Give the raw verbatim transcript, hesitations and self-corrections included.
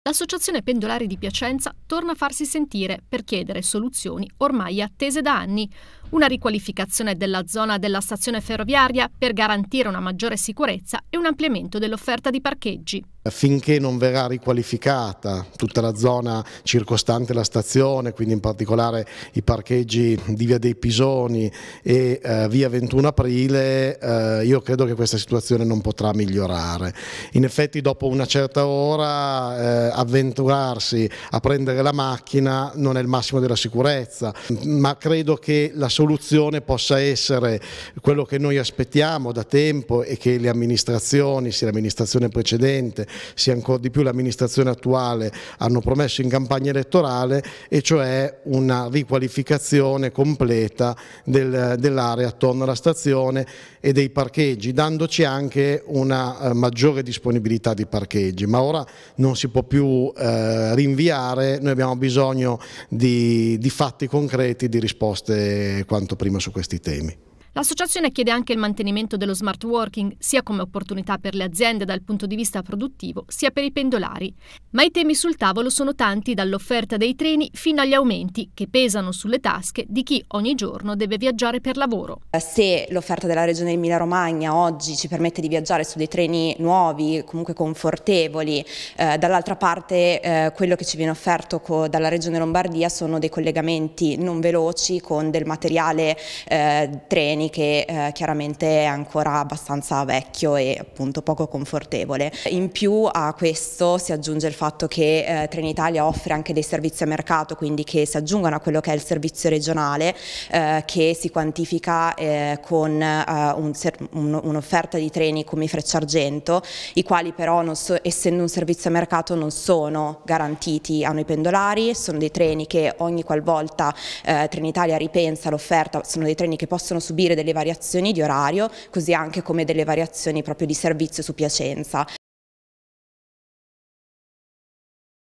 L'Associazione Pendolari di Piacenza torna a farsi sentire per chiedere soluzioni ormai attese da anni. Una riqualificazione della zona della stazione ferroviaria per garantire una maggiore sicurezza e un ampliamento dell'offerta di parcheggi. Finché non verrà riqualificata tutta la zona circostante la stazione, quindi in particolare i parcheggi di Via dei Pisoni e eh, Via ventuno aprile, eh, io credo che questa situazione non potrà migliorare. In effetti dopo una certa ora eh, avventurarsi a prendere la macchina non è il massimo della sicurezza, ma credo che la soluzione possa essere quello che noi aspettiamo da tempo e che le amministrazioni, sia l'amministrazione precedente sia ancora di più l'amministrazione attuale, hanno promesso in campagna elettorale, e cioè una riqualificazione completa del, dell'area attorno alla stazione e dei parcheggi, dandoci anche una eh, maggiore disponibilità di parcheggi. Ma ora non si può più eh, rinviare, noi abbiamo bisogno di, di fatti concreti, di risposte quanto prima su questi temi. L'associazione chiede anche il mantenimento dello smart working, sia come opportunità per le aziende dal punto di vista produttivo, sia per i pendolari. Ma i temi sul tavolo sono tanti, dall'offerta dei treni fino agli aumenti che pesano sulle tasche di chi ogni giorno deve viaggiare per lavoro. Se l'offerta della Regione Emilia-Romagna oggi ci permette di viaggiare su dei treni nuovi, comunque confortevoli, eh, dall'altra parte eh, quello che ci viene offerto dalla Regione Lombardia sono dei collegamenti non veloci con del materiale eh, treni che eh, chiaramente è ancora abbastanza vecchio e appunto poco confortevole. In più a questo si aggiunge il fatto che eh, Trenitalia offre anche dei servizi a mercato, quindi che si aggiungono a quello che è il servizio regionale, eh, che si quantifica eh, con eh, un un, un'offerta di treni come i Frecciargento, i quali però non so, essendo un servizio a mercato non sono garantiti a noi pendolari. Sono dei treni che ogni qualvolta eh, Trenitalia ripensa l'offerta, sono dei treni che possono subire delle variazioni di orario, così anche come delle variazioni proprio di servizio su Piacenza.